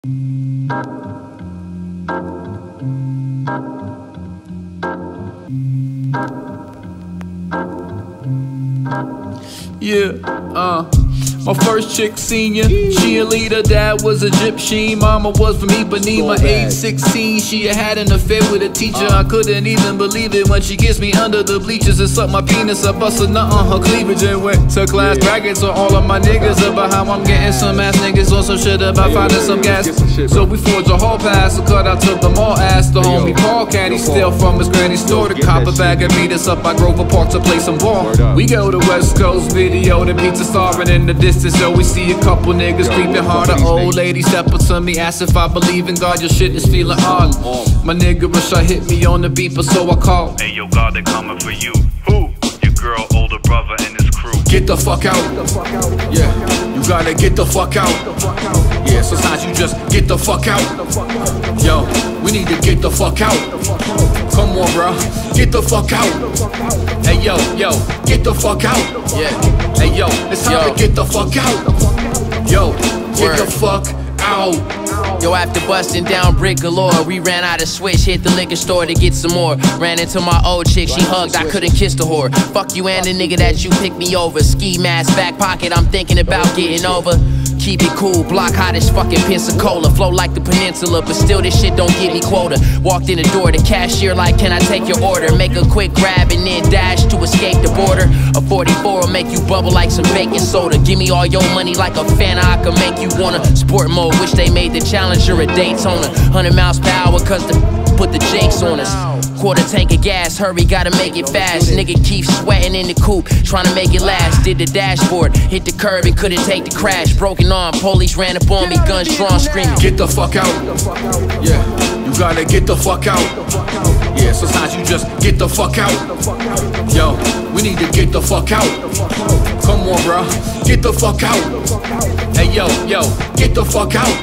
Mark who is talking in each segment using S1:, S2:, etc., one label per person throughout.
S1: Yeah, my first chick senior, cheerleader, dad was Egyptian, mama was from Ipanema, age 16, she had an affair with a teacher, I couldn't even believe it when she kissed me under the bleachers and sucked my penis, I bust a nut on her cleavage and went to class bragging to all of my niggas about how I'm getting some ass niggas on some shit about finding some gas, so we forged a hall pass, so cut out to the mall, asked the homie Paul, can he steal from his granny's store to cop a bag and meet us up by Grover Park to play some ball. We go to West Coast, video the pizza starving in the distance, so we see a couple niggas creeping hard. An old lady step up to me, asked if I believe in God, your shit is feeling odd. My nigga Rashad hit me on the beeper, so I called.
S2: Hey yo, God, they coming for you. Who? Your girl, older brother, and his crew.
S1: Get the fuck out. Yeah, you gotta get the fuck out. Yeah, sometimes you just get the fuck out. Yo, we need to get the fuck out. Come on, bro, get the fuck out. Hey yo, get the fuck out. Yeah, hey yo, it's time to get the fuck out. Yo, get the fuck out.
S3: Yo, after busting down brick galore, we ran out of switch, hit the liquor store to get some more. Ran into my old chick, she hugged, I couldn't kiss the whore. Fuck you and the nigga that you picked me over. Ski mask, back pocket, I'm thinking about getting over. Keep it cool, block hot as fucking Pensacola. Flow like the peninsula, but still this shit don't give me quota. Walked in the door, the cashier like, can I take your order? Make a quick grab and then dash to escape the border. A 44 will make you bubble like some baking soda. Give me all your money like a Fanta, I can make you wanna. Sport mode, wish they made the Challenger a Daytona. 100 miles per hour cause put the Jakes on us. Quarter tank of gas, hurry, gotta make it fast. Nigga keep sweating in the coupe, trying to make it last. Did the dashboard, hit the curb and couldn't take the crash. Broken arm, police ran up on me, guns drawn, screaming.
S1: Get the fuck out. Yeah, you gotta get the fuck out. Yeah, sometimes you just get the fuck out. Yo, we need to get the fuck out. Come on, bro, get the fuck out. Hey yo, get the fuck out.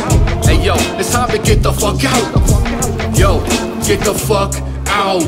S1: Hey yo, it's time to get the fuck out. Yo, get the fuck out.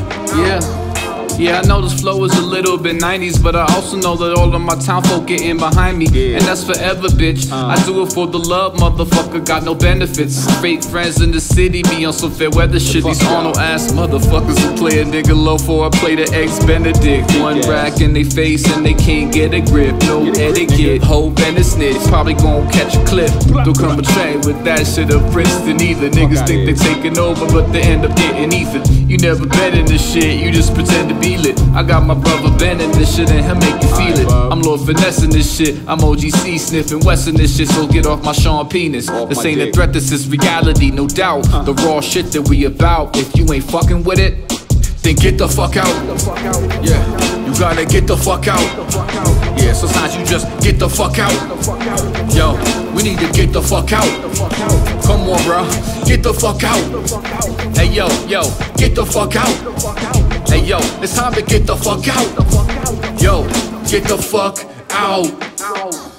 S1: Yeah, I know this flow is a little bit 90s, but I also know that all of my town folk getting behind me, and that's forever, bitch. I do it for the love, motherfucker, got no benefits. Fake friends in the city be on some fair weather shit. These Arnold ass motherfuckers who play a nigga low for I play the ex-Benedict. One rack in they face and they can't get a grip. No etiquette, hope and a snitch, probably gon' catch a clip. Don't come a train with that shit of Princeton either. Niggas think they taking over, but they end up getting even. You never bet in this shit, you just pretend to be lit. I got my brother Ben in this shit and he'll make you feel it. I'm Lord Finesse in this shit, I'm OGC sniffing West in this shit, so get off my Sean penis. This ain't a threat, this is reality, no doubt. The raw shit that we about, if you ain't fucking with it, then get the fuck out. Yeah, you gotta get the fuck out. Yeah, sometimes you just get the fuck out. Yo, we need to get the fuck out. Come on, bro, get the fuck out. Hey yo, get the fuck out. Hey yo, it's time to get the fuck out. Yo, get the fuck out.